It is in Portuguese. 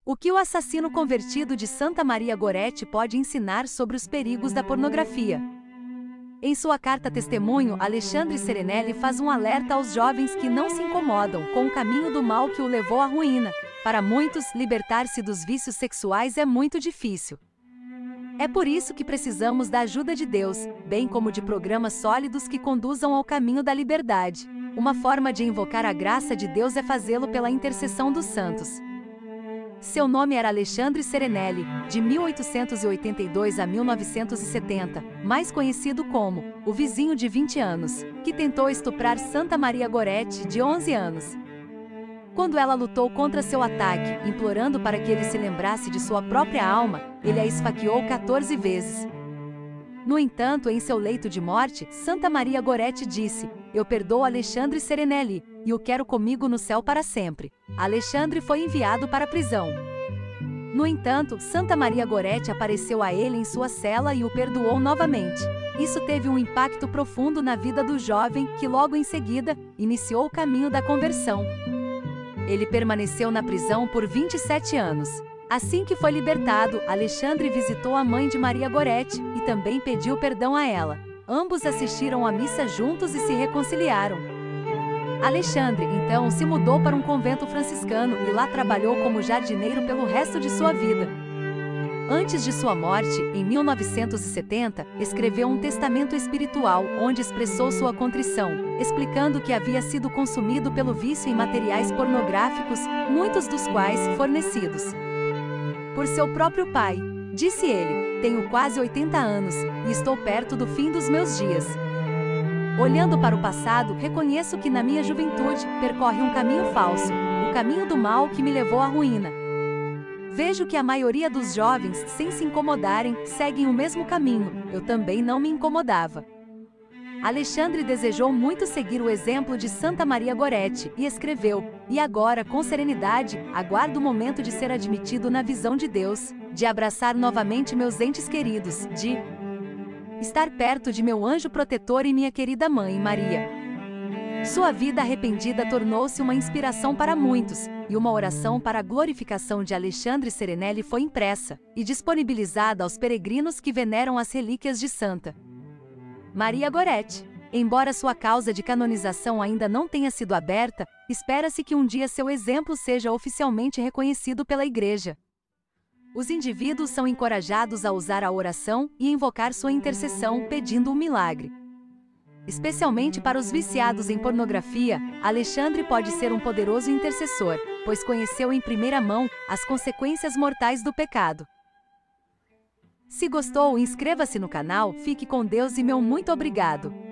O que o assassino convertido de Santa Maria Goretti pode ensinar sobre os perigos da pornografia? Em sua carta testemunho, Alexandre Serenelli faz um alerta aos jovens que não se incomodam com o caminho do mal que o levou à ruína. Para muitos, libertar-se dos vícios sexuais é muito difícil. É por isso que precisamos da ajuda de Deus, bem como de programas sólidos que conduzam ao caminho da liberdade. Uma forma de invocar a graça de Deus é fazê-lo pela intercessão dos santos. Seu nome era Alexandre Serenelli, de 1882 a 1970, mais conhecido como o vizinho de 20 anos, que tentou estuprar Santa Maria Goretti, de 11 anos. Quando ela lutou contra seu ataque, implorando para que ele se lembrasse de sua própria alma, ele a esfaqueou 14 vezes. No entanto, em seu leito de morte, Santa Maria Goretti disse: "Eu perdoo Alexandre Serenelli, e o quero comigo no céu para sempre." Alexandre foi enviado para a prisão. No entanto, Santa Maria Goretti apareceu a ele em sua cela e o perdoou novamente. Isso teve um impacto profundo na vida do jovem, que logo em seguida, iniciou o caminho da conversão. Ele permaneceu na prisão por 27 anos. Assim que foi libertado, Alexandre visitou a mãe de Maria Goretti e também pediu perdão a ela. Ambos assistiram à missa juntos e se reconciliaram. Alexandre, então, se mudou para um convento franciscano e lá trabalhou como jardineiro pelo resto de sua vida. Antes de sua morte, em 1970, escreveu um testamento espiritual onde expressou sua contrição, explicando que havia sido consumido pelo vício em materiais pornográficos, muitos dos quais fornecidos por seu próprio pai. Disse ele: "Tenho quase 80 anos, e estou perto do fim dos meus dias. Olhando para o passado, reconheço que na minha juventude, percorre um caminho falso, o caminho do mal que me levou à ruína. Vejo que a maioria dos jovens, sem se incomodarem, seguem o mesmo caminho. Eu também não me incomodava." Alexandre desejou muito seguir o exemplo de Santa Maria Goretti e escreveu: "E agora, com serenidade, aguardo o momento de ser admitido na visão de Deus, de abraçar novamente meus entes queridos, de estar perto de meu anjo protetor e minha querida mãe, Maria." Sua vida arrependida tornou-se uma inspiração para muitos, e uma oração para a glorificação de Alexandre Serenelli foi impressa e disponibilizada aos peregrinos que veneram as relíquias de Santa Maria Goretti. Embora sua causa de canonização ainda não tenha sido aberta, espera-se que um dia seu exemplo seja oficialmente reconhecido pela Igreja. Os indivíduos são encorajados a usar a oração e invocar sua intercessão, pedindo um milagre. Especialmente para os viciados em pornografia, Alexandre pode ser um poderoso intercessor, pois conheceu em primeira mão as consequências mortais do pecado. Se gostou, inscreva-se no canal, fique com Deus e meu muito obrigado.